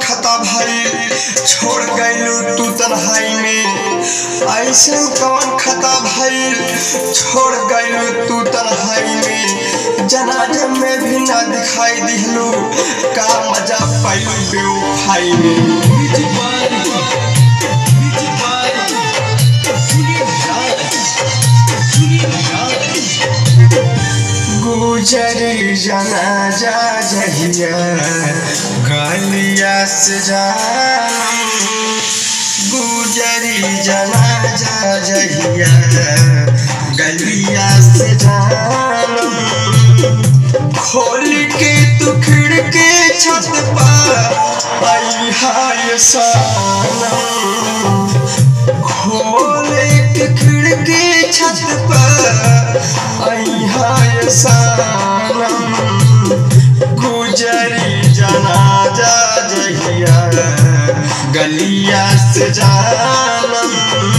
खता भाई छोड़ गइलू तू तन्हाई में। ऐसन कौन खता भाई छोड़ गइलू तू तन्हाई में। जनाजे में भी ना दिखाई दिहलू का मजा पाइलू बेवफाई में। गुजरी जनाजा जहिया गलिया से जानम। गुजरी जनाजा जहिया गलिया से जानम। खोल के तू खिड़की छत पर आई हाय सनम। खोल के खिड़की छत पर आई हाय सनम। गुजरी जनाजा जहिया गलिया से जानम।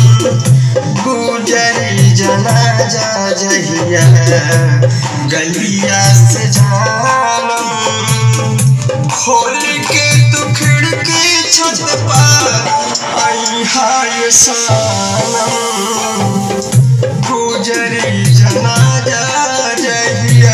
गुजरी जनाजा जहिया गलिया से जानम। खोल के तू खिड़की छत पर आई हाय सनम। गुजरी जनाजा जहिया।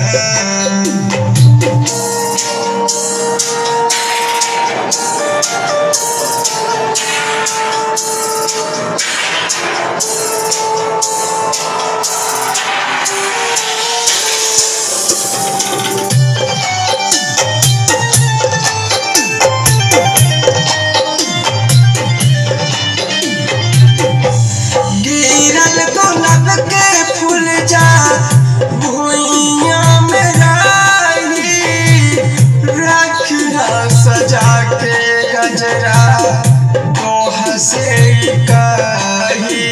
गिरल गुलाब के फूल जा भुइया में राही। रखिया सजा के गजरा तोह से कही।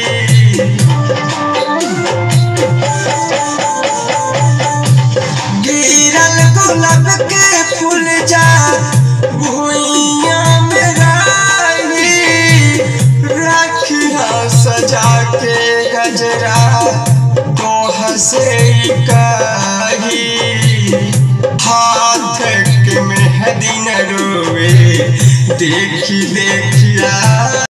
गिरल गुलाब के फूल जा भुइया में राही। रखिया सजा के गजरा तोह से कही। हाथ के मेहदी न रोवे देखी देखिया।